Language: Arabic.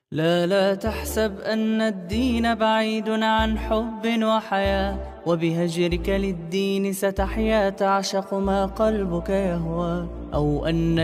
لا لا تحسب أن الدين بعيد عن حب وحياة، وبهجرك للدين ستحيا تعشق ما قلبك يهوى، أو أن